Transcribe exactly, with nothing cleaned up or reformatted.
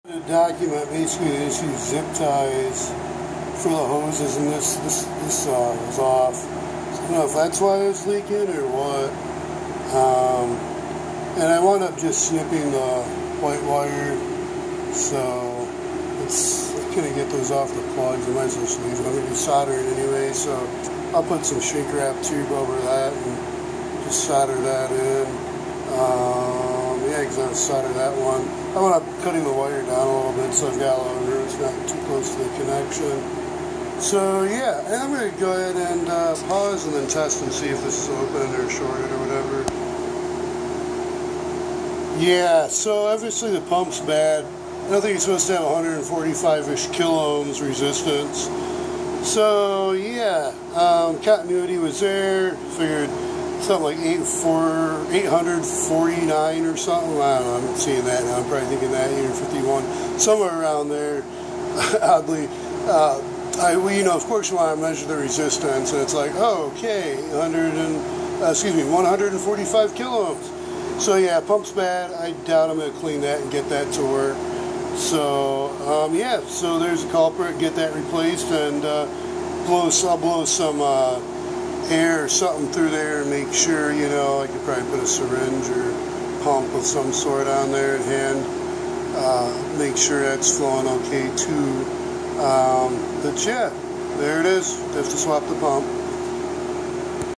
The document basically they issue zip ties for the hoses, and this this this uh, was off. So I don't know if that's why it was leaking or what. Um, and I wound up just snipping the white wire, so it's I couldn't get those off the plugs. I might as well just leave it. I'm gonna be soldering anyway, so I'll put some shrink wrap tube over that and just solder that in. Um, yeah, because I solder that one. I wound up cutting the wire down a little bit, so I've got a little room. It's not too close to the connection. So yeah, and I'm going to go ahead and uh, pause and then test and see if this is open or shorted or whatever. Yeah, so obviously the pump's bad. I don't think it's supposed to have one forty-five-ish kiloohms resistance. So yeah, um, continuity was there. Figured something like eight four, eight forty-nine or something. I don't know, I'm seeing that now. I'm probably thinking that eight fifty-one, somewhere around there. Oddly, uh, I, well, you know, of course you want to measure the resistance, and it's like, oh, okay, one hundred and, uh, excuse me, one forty-five kiloohms. So yeah, pump's bad. I doubt I'm going to clean that and get that to work. So um, yeah, so there's a culprit. Get that replaced, and uh, blow. I'll blow some uh, air or something through there and make sure, you know, I could probably put a syringe or pump of some sort on there at hand. Uh, make sure that's flowing okay too. Um, but yeah, there it is. Have to swap the pump.